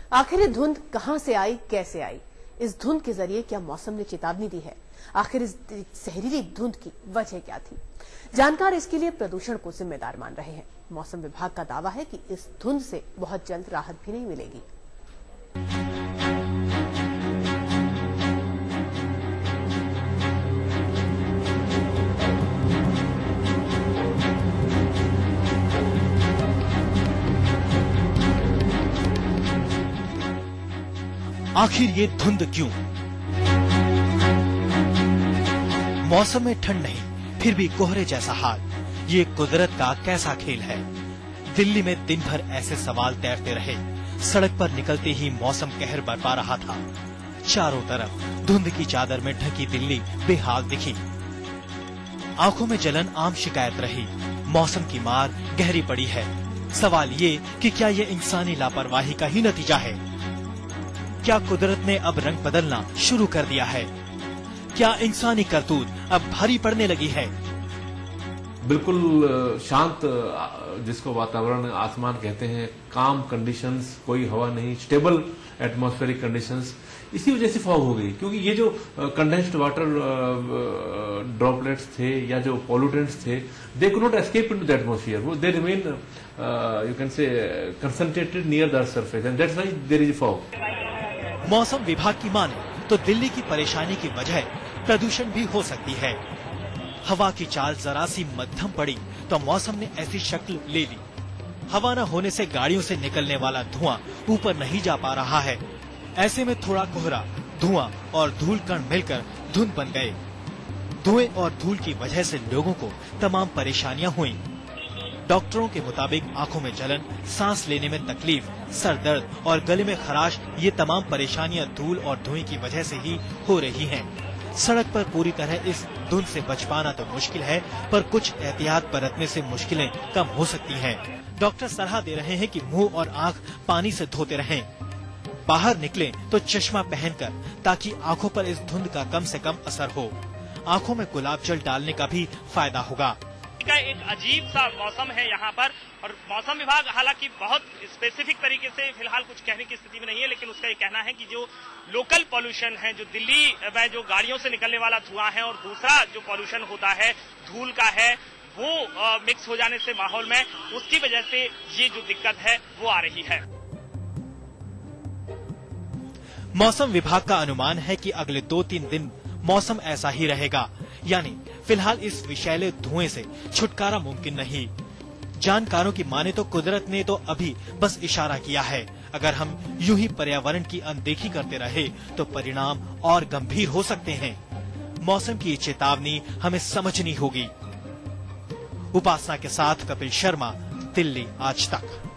आखिर ये धुंध कहां से आई, कैसे आई? इस धुंध के जरिए क्या मौसम ने चेतावनी दी है? आखिर इस जहरीली धुंध की वजह क्या थी? जानकार इसके लिए प्रदूषण को जिम्मेदार मान रहे हैं। मौसम विभाग का दावा है कि इस धुंध से बहुत जल्द राहत भी नहीं मिलेगी। आखिर ये धुंध क्यों? मौसम में ठंड नहीं, फिर भी कोहरे जैसा हाल। ये कुदरत का कैसा खेल है? दिल्ली में दिन भर ऐसे सवाल तैरते रहे। सड़क पर निकलते ही मौसम कहर बरपा रहा था। चारों तरफ धुंध की चादर में ढकी दिल्ली बेहाल दिखी। आंखों में जलन आम शिकायत रही। मौसम की मार गहरी पड़ी है। सवाल ये कि क्या ये इंसानी लापरवाही का ही नतीजा है? क्या कुदरत ने अब रंग बदलना शुरू कर दिया है? क्या इंसानी करतूत अब भारी पड़ने लगी है? बिल्कुल शांत, जिसको वातावरण आसमान कहते हैं, काम कंडीशंस, कोई हवा नहीं, स्टेबल एटमॉस्फेरिक कंडीशंस, इसी वजह से फॉग हो गई। क्योंकि ये जो कंडेंस्ड वाटर ड्रॉपलेट्स थे या जो पॉल्यूटेंट्स थे, they could not escape into the atmosphere. वो they remain you can say concentrated near the surface and that's why there is fog. मौसम विभाग की माने तो दिल्ली की परेशानी की वजह प्रदूषण भी हो सकती है। हवा की चाल जरा सी मध्यम पड़ी तो मौसम ने ऐसी शक्ल ले ली। हवा न होने से गाड़ियों से निकलने वाला धुआं ऊपर नहीं जा पा रहा है। ऐसे में थोड़ा कोहरा, धुआं और धूल कण मिलकर धुंध बन गए। धुएं और धूल की वजह से लोगों को तमाम परेशानियां हुई। डॉक्टरों के मुताबिक आंखों में जलन, सांस लेने में तकलीफ, सर दर्द और गले में खराश, ये तमाम परेशानियां धूल और धुएं की वजह से ही हो रही हैं। सड़क पर पूरी तरह इस धुंध से बच पाना तो मुश्किल है, पर कुछ एहतियात बरतने से मुश्किलें कम हो सकती हैं। डॉक्टर सलाह दे रहे हैं कि मुंह और आंख पानी से धोते रहें। बाहर निकलें तो चश्मा पहनकर, ताकि आंखों पर इस धुंध का कम से कम असर हो। आंखों में गुलाब जल डालने का भी फायदा होगा। का एक अजीब सा मौसम है यहाँ पर, और मौसम विभाग हालांकि बहुत स्पेसिफिक तरीके से फिलहाल कुछ कहने की स्थिति में नहीं है, लेकिन उसका ये कहना है कि जो लोकल पॉल्यूशन है, जो दिल्ली में जो गाड़ियों से निकलने वाला धुआं है, और दूसरा जो पॉल्यूशन होता है धूल का है, वो मिक्स हो जाने से माहौल में, उसकी वजह से ये जो दिक्कत है वो आ रही है। मौसम विभाग का अनुमान है कि अगले 2-3 दिन मौसम ऐसा ही रहेगा। यानी फिलहाल इस विषैले धुएं से छुटकारा मुमकिन नहीं। जानकारों की माने तो कुदरत ने तो अभी बस इशारा किया है। अगर हम यूं ही पर्यावरण की अनदेखी करते रहे तो परिणाम और गंभीर हो सकते हैं। मौसम की चेतावनी हमें समझनी होगी। उपासना के साथ कपिल शर्मा, दिल्ली आज तक।